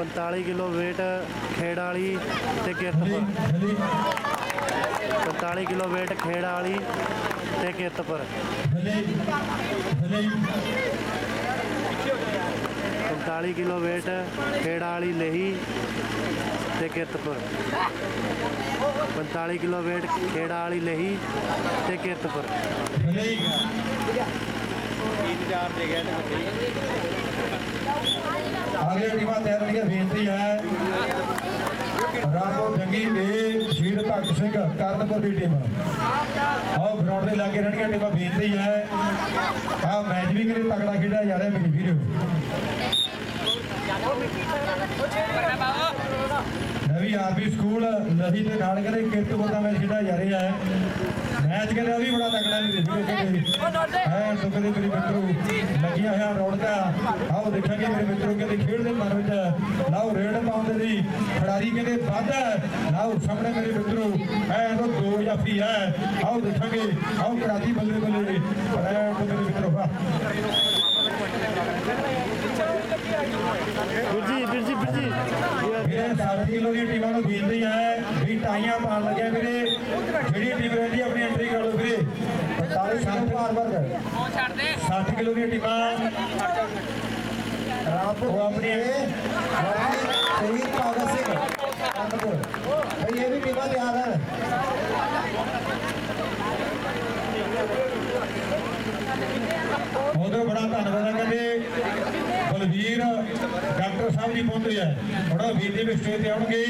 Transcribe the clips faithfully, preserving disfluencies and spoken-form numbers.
पैंताली kilo weight खेड़ वाली ते किरतपुर। पैंताली किलो वेट खेड़ वाली ते किरतपुर। पैंताली किलो वेट खेड़ वाली लेही ते किरतपुर। पैंताली किलो वेट खेड़ वाली लेही ते किरतपुर। आगे टीम तैयार बेनती है रामो जंगी दे शहीद भगत सिंह करनपुर की टीम आओ ग्राउंड के लागे रहनिया टीम बेनती है आ मैच भी कितने तगड़ा खेड़ा जा रहा है मेरी वीडियो नवी आरबी स्कूल लही के नाल कहते किरतपुर का मैच खेड़ा जा रहा है मैच कहते भी बड़ा तगड़ा है तो कहते मेरे मित्रों लगिया हुआ रौनका आओ देखेंगे मेरे मित्रों कहते खेल के मन में लाओ रेड पाउंड की खिडारी कहते बद है लाओ सामने मेरे मित्रों है तो दो जाफी है आओ देखेंगे आओ कराची बल्ले बल्ले तो मेरे मित्रों बिरजी बिरजी बिरजी साठ किलो की टीमों को बेनती है भी टाइयां पान लगे मेरे जी टीम रहती है अपनी एंट्री कर लो फिर साठ किलो की टीम अपनी ये भी टीम तैयार है बहुत बड़ा धन्यवाद है कहते बलवीर डॉक्टर साहब जी पहुंचे है बड़ा बेनती भी स्टेज पे आउणगे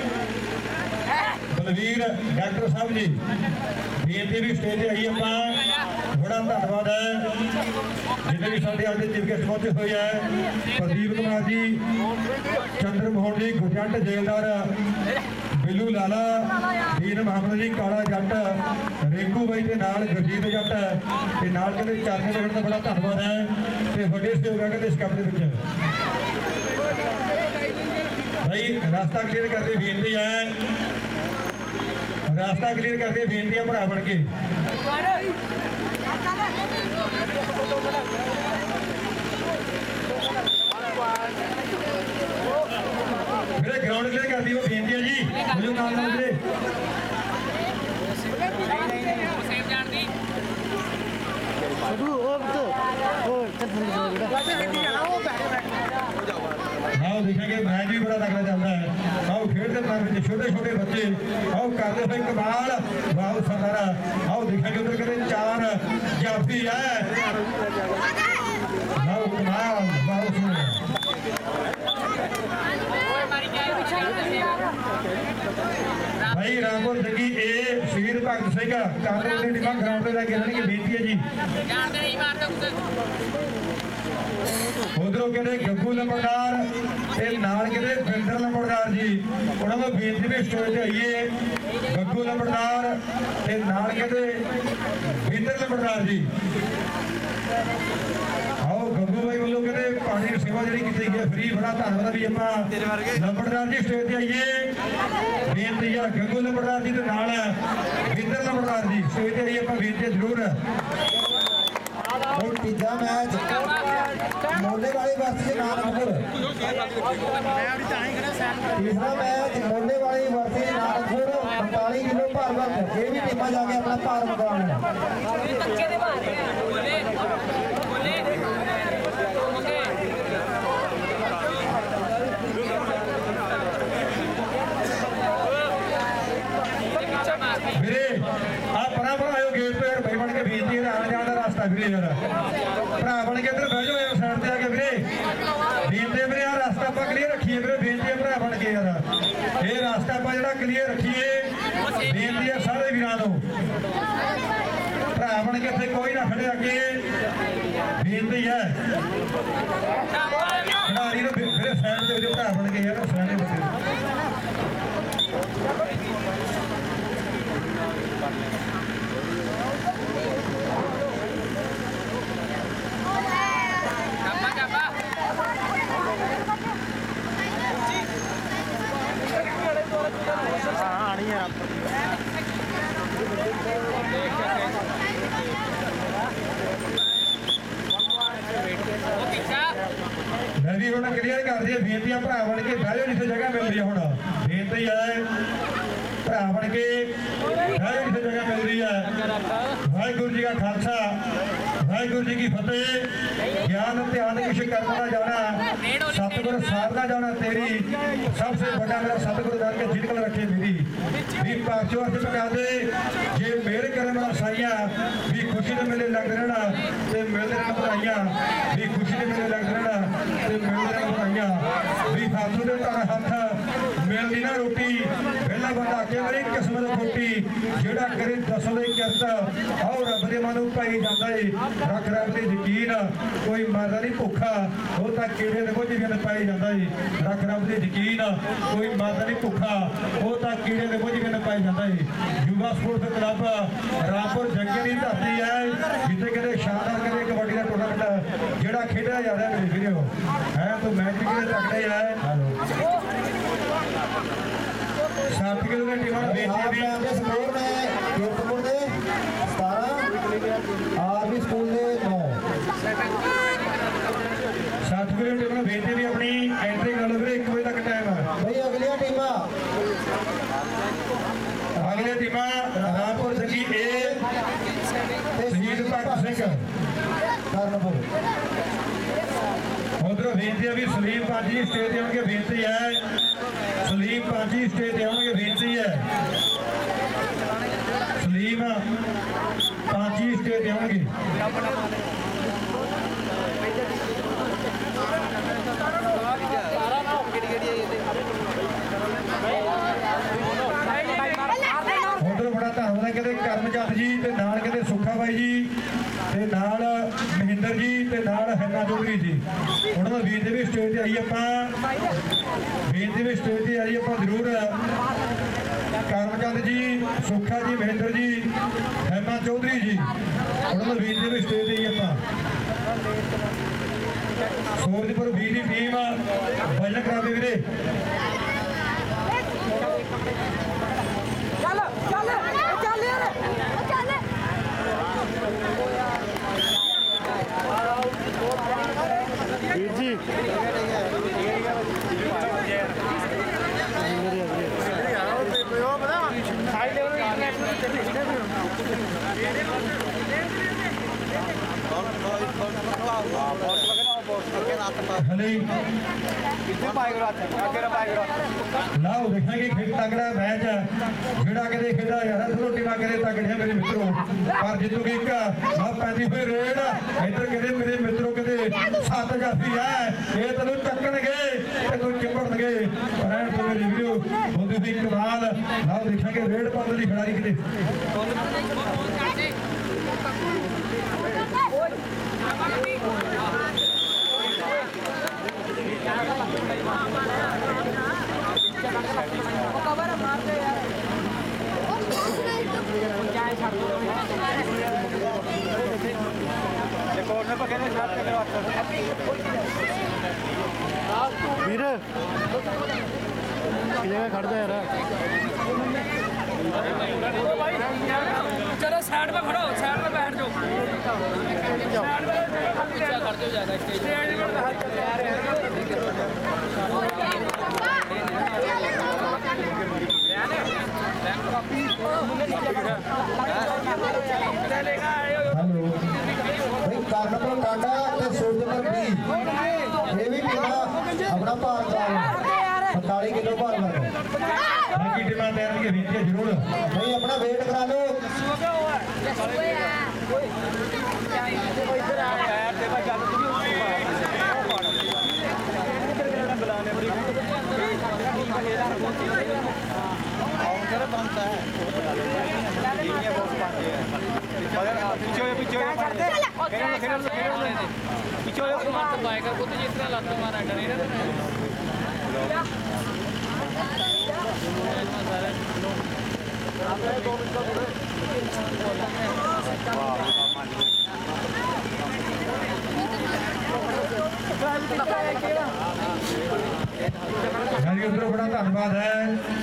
बलवीर डॉक्टर साहब जी बेनती भी स्टेज पे आई अपना बड़ा धन्यवाद है जिन्हें भी साढ़े आज चीफ गेस्ट पहुंचे हुए हैं प्रदीप कुमार जी चंद्र मोहन जी गुरजंट जेलदार बिल्लू लाला दीन मोहम्मद जी काला जट रेंगू बाई के नाल गुरजीत जट ते नाल कहते चारने लगन का बड़ा धन्यवाद है ते बड़े सहयोग है कहते इस कप दे विच भाई रास्ता क्लीयर करते बेनती है रास्ता क्लीयर करते बेनती है भरा बन के मेरे ग्राउंड क्लियर कर दी वो बेनती है जी मुझे नाम ना दे अबू ओ तो ओ चल आओ देखेंगे मैच भी बड़ा तगड़ा चलता है आओ खेलते मैदान छोटे छोटे बच्चे आओ करते भाई कमाल वाह सरदारा आओ देखेंगे उधर कहते चार जाफी है आओ कमाल वाह भाई रामपुर जगी ए शहीद भगत सिंह करनपुर की टीम ग्राउंड पे लगे रहने की बेनती है जी उधरों कहते गग्गू लंबड़दार नाल कहते फिल्डर लंबड़दार जी उन्होंने बेनती भी स्टोर से आइए गग्गू लंबड़दार नाल कहते फिल्डर लंबड़दार जी आओ गग्गू भाई वालों कहते पानी की सेवा जी की गई फ्री बड़ा धन्यवाद भी अपना लंबड़दार जी स्टेज से आइए बेनती है गग्गू लंबड़दार जी के नाल फिल्डर लंबड़दार जी स्टेज से आइए अपना बेनती जरूर तीजा मैच मोले वाली बस्ती नानकपुर तीसरा मैच मोले वाली बस्ती नानकपुर पैंताली किलो भार भर ये भी टीमां जाके अपना भार मुकान मेरे आ परा बनाओ गेट पे भाई बन के बेनती है आने जाने का रास्ता फिर यार भरा बन के इधर बह जाओ साइड से आके फिर बेनती है मेरे यार रास्ता आप क्लीयर रखिए मेरे बेनती है भरा बन के यार ये रास्ता आप जो क्लीयर रखिए बेनती है सारे वीरां नूं भरा बन के इत्थे कोई ना खड़े अगे बेनती है खिडारी नूं फिर साइड से भरा बन के यार सारे बंदे आनी है मैं भी ਹੁਣ ਕਲੀਅਰ ਕਰ ਦਈਏ ਬੇਨਤੀਆਂ ਭਰਾ ਬਣ ਕੇ ਬਹਿ ਜਾਓ ਜਿੱਥੇ ਜਗ੍ਹਾ ਮਿਲ ਰਹੀ ਹੈ। ਹੁਣ ਬੇਨਤੀ ਹੈ ਭਰਾ ਬਣ ਕੇ ਬਹਿ ਜਾਓ ਜਿੱਥੇ ਜਗ੍ਹਾ ਮਿਲ ਰਹੀ ਹੈ। ਵਾਹਿਗੁਰੂ ਜੀ ਦਾ ਖਾਲਸਾ ਵਾਹਿਗੁਰੂ जी की फतेह। ज्ञान ध्यान कुछ करना ना जाना सतगुरु साधना जाना तेरी सबसे बड़ा मेरा सतगुरु जान के जिनकल रखे मेरी भी पाचो अर्थ बता दे जे मेरे करे मेरा साइया भी खुशी ने मेले लग रहना ते मिलते रहना बधाइयां भी खुशी ने मेले लग रहना ते मिलते रहना बधाइयां भी हाथों दे तारा हथ मिलदी ना रोटी पहला बंदा के मेरी किस्मत खोटी जेड़ा करे दसों दे किरत आओ रब दे मनु पाई जांदा है रख रब ते यकीन कोई मरदा नहीं भुखा वो तां कीड़े दे बोझ विच पाई जांदा है रख रब ते यकीन कोई मरदा नहीं भुखा वो तां कीड़े दे बोझ विच पाई जांदा है। युवा स्पोर्ट्स क्लब रामपुर जंगे की धरती है जिथे किते शानदार किते कबड्डी का टूर्नामेंट जेड़ा खेडिया जा रहा मेरे वीडियो है तो मैच किते तगड़े है। सात किलो की टीमां बेचदियां भी स्कोर ने कीरतपुर दे सतारह आरबी स्कूल दे नौ सात किलो की टीमां बेचदे भी अपनी एंट्री कर लो। एक बजे तक टाइम है भाई अगली टीमां अगली टीमां रामपुर जंगी ए शहीद भगत सिंह करनपुर उधरों बेनती भी सलीम पाजी स्टेज ते आउणगे बेनती है सलीम पाजी स्टेज ते आउणगे बेनती है सलीम पाजी स्टेज ते आउणगे उधर बड़ा धन्यवाद कहते करमचंद जी ते नाल कहते सुखा बाई जी ते नाल महिंदर जी ते नाल हैना चौधरी जी उन्होंने का बेनती भी स्टेज ते आई आपां बेनती भी स्टेज ते आई आपां जरूर करमचंद जी सुखा जी महिंदर जी हैना चौधरी जी उन्होंने का बेनती भी स्टेज ते आई आपां सूरजपुर भी की टीम भजन करा दे वीरे वीर जी लाओ देखेंगे खेल तगड़ा मैच जेड़ा कदे खेला यार दोनों टीमां कदे तगड़े मेरे मित्रों पर जितूगी एक आ पैंदी हुई रेड इधर कदे मेरे मित्रों कदे सत जाफी है ये तेन चक्कणगे तेन चिपड़नगे पर तो मेरी वीडियो होंदी हुई कमाल लाओ देखेंगे रेड पाउंड दी खिलाड़ी कदे वीर की जगह खड़ जा यार चलो साइड पे खड़ो साइड पे बैठ जाओ साइड पे पीछे कर दो ज्यादा स्टेज हेलो भाई करनपुर टांडा ते सूरजपुर बी ये भी टीमां अपना भार करा पैंतालीस किलो भार कर बाकी टीमां तैयार की बेनती जरूर भाई अपना वेट करा लो बाइकर को तो जितना लत मारा डरे उधरों बड़ा धन्यवाद है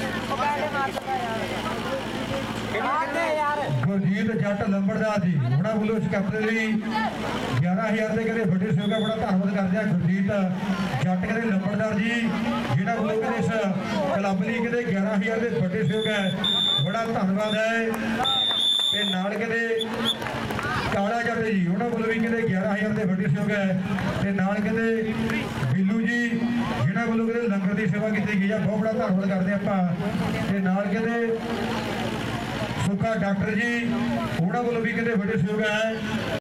गुरजीत जट लंबड़दार जी उन्होंने बोलो इस कैप्टन लिए ग्यारह हजार के कहते बड़े सेवका बड़ा धन्यवाद करते हैं गुरजीत ਜੱਟ ਕਹਿੰਦੇ ਲੰਬੜਦਾਰ ਜੀ ਜਿਹਨਾਂ ਵੱਲੋਂ ਕਹਿੰਦੇ ਇਸ ਕਲੱਬ ਲਈ ਕਹਿੰਦੇ ਗਿਆਰਾਂ ਹਜ਼ਾਰ ਦੇ ਵੱਡੇ ਸਹਿਯੋਗ ਹੈ, ਬੜਾ ਧੰਨਵਾਦ ਹੈ। ਤੇ ਨਾਲ ਕਹਿੰਦੇ ਕਾਲਾ ਜੱਟ ਜੀ ਉਹਨਾਂ ਵੱਲੋਂ ਵੀ ਕਹਿੰਦੇ ਗਿਆਰਾਂ ਹਜ਼ਾਰ ਦੇ ਵੱਡੇ ਸਹਿਯੋਗ ਹੈ। ਤੇ ਨਾਲ ਕਹਿੰਦੇ ਬਿੱਲੂ ਜੀ ਜਿਹਨਾਂ ਵੱਲੋਂ ਕਹਿੰਦੇ ਲੰਗਰ ਦੀ ਸੇਵਾ ਕੀਤੀ ਗਈ ਆ, ਬਹੁਤ ਬੜਾ ਧੰਨਵਾਦ ਕਰਦੇ ਆਪਾਂ। ਤੇ ਨਾਲ ਕਹਿੰਦੇ ਸੁੱਖਾ ਡਾਕਟਰ ਜੀ ਉਹਨਾਂ ਵੱਲੋਂ ਵੀ ਕਹਿੰਦੇ ਵੱਡੇ ਸਹਿਯੋਗ ਹੈ।